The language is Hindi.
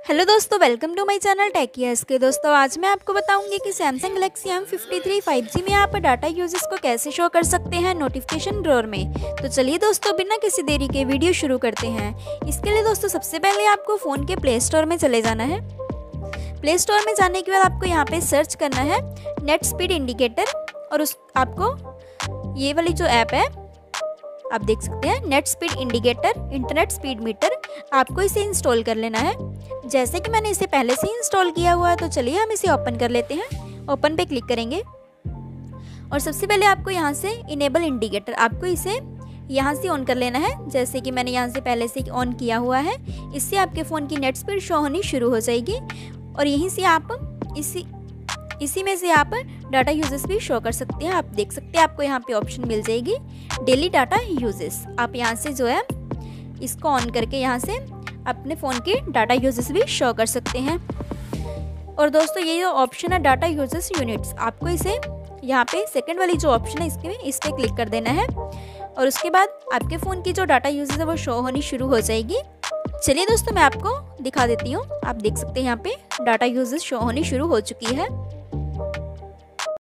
हेलो दोस्तों, welcome to my channel Techius के। दोस्तों आज मैं आपको बताऊंगी कि सैमसंग गैलेक्सी M53 5G में आप डाटा यूजेस को कैसे शो कर सकते हैं नोटिफिकेशन ड्रॉअर में। तो चलिए दोस्तों, बिना किसी देरी के वीडियो शुरू करते हैं। इसके लिए दोस्तों सबसे पहले आपको फ़ोन के प्ले स्टोर में चले जाना है। प्ले स्टोर में जाने के बाद आपको यहाँ पे सर्च करना है नेट स्पीड इंडिकेटर, और आपको ये वाली जो ऐप है आप देख सकते हैं net speed indicator internet speed meter, आपको इसे इंस्टॉल कर लेना है। जैसे कि मैंने इसे पहले से इंस्टॉल किया हुआ है, तो चलिए हम इसे ओपन कर लेते हैं। ओपन पे क्लिक करेंगे और सबसे पहले आपको यहाँ से इनेबल इंडिकेटर, आपको इसे यहाँ से ऑन कर लेना है। जैसे कि मैंने यहाँ से पहले से ऑन किया हुआ है, इससे आपके फ़ोन की नेट स्पीड शो होनी शुरू हो जाएगी और यहीं से आप इसी में से आप डाटा यूजेस भी शो कर सकते हैं। आप देख सकते हैं आपको यहाँ पे ऑप्शन मिल जाएगी डेली डाटा यूजेस। आप यहाँ से जो है इसको ऑन करके यहाँ से अपने फ़ोन के डाटा यूजेस भी शो कर सकते हैं। और दोस्तों ये जो ऑप्शन है डाटा यूजेस यूनिट्स, आपको इसे यहाँ पे सेकंड वाली जो ऑप्शन है इस पर क्लिक कर देना है और उसके बाद आपके फ़ोन की जो डाटा यूजेस है वो शो होनी शुरू हो जाएगी। चलिए दोस्तों मैं आपको दिखा देती हूँ। आप देख सकते हैं यहाँ पे डाटा यूजेस शो होनी शुरू हो चुकी है।